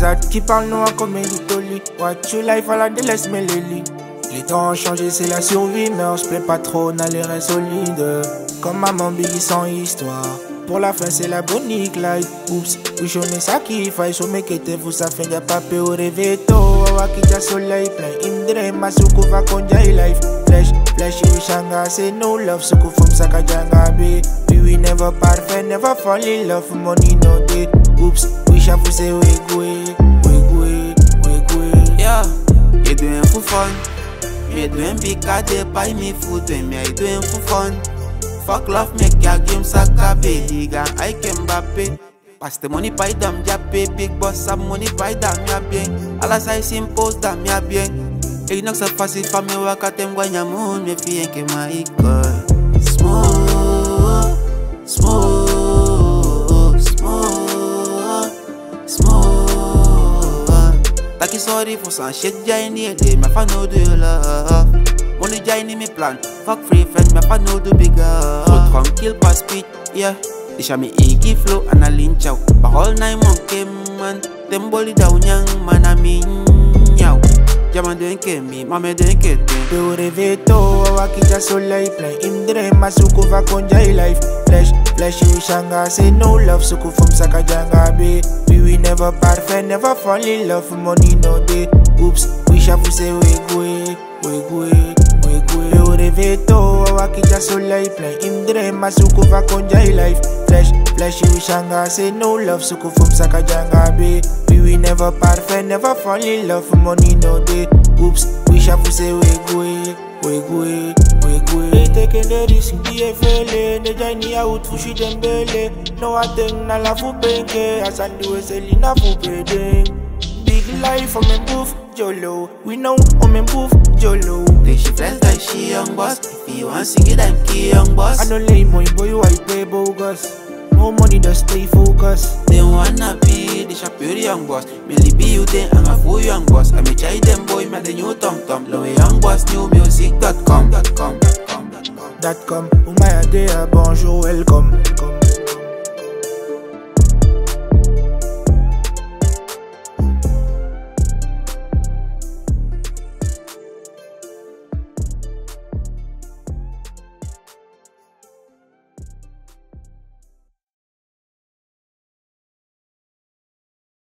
Zad qui parle noir comme Elitoli. Watch your life à la délaisse Meleli. Les temps ont changé, c'est la survie, mais on se plaît pas trop, on a les reins solides. Comme maman Biggie sans histoire. Pour la fin, c'est la bonique life. Oups, oui, je mets ça qui faille. Je mets que t'es fou, ça fait y'a pas peu au réveto. Awa qui t'a soleil plein. Indre, ma soukou va konja life. Flash, flash, you shanga, c'est no love. Soukou fum saka janga be. We never perfect, never fall in love. Money no day. Oups, we shafu say we go. Yeah, you doing for fun. Me doing big cat, they buy me food. Me I doing for fun. Fuck love, make your game saka liga, I can bappe. Pass the money by them, ya pay big boss, some money by them, ya bien. Alas I impose them, ya bien. Et non ça facile, for me work at them when ya moon, me fien que my god. Smooth, smooth, smooth, smooth. Taki sorry for some shit, ya in the day, my fan no do love. Money join in me plan, fuck free friends, me fa no do bigger. So tranquille pas speed, yeah. Isha me Iggy flow and a lynch out. But all night monkey man, them body down young man I mean yow. Jaman doing me, mama doing me. Peu reveto, awa qui t'a soleil plein. Indre, ma soukou va konja life. Flash, flash, you shanga, say no love. Soukou fum saka janga be. We never perfect, never fall in love. Money no day. Oops, we shafu say we go. Reveto, awa qui t'a soleil plein. Indre, ma soukou va konja life. Flash, flash, you shanga, say no love. Soukou fum saka janga be. We never perfect, never fall in love. Money no day. Oops, we shafu say we go. Taking the risk, be a fele. Ne jani out, fushi dembele. No attend na la fu penke. Asandu eselina fu pedeng. Big life for me boof, Jolo. We know on me boof, Jolo. Think she flex like she young boss. If you want sing it, I'm key young boss. I don't lay money, boy, you I play bogus. No money, just stay focused. They wanna be the Shapiro young boss. Millie be you then, I'm a full young boss. I'm a chai them boy, man, the new tom tom. Low young boss, newmusic.com. .com, my idea, bonjour, welcome.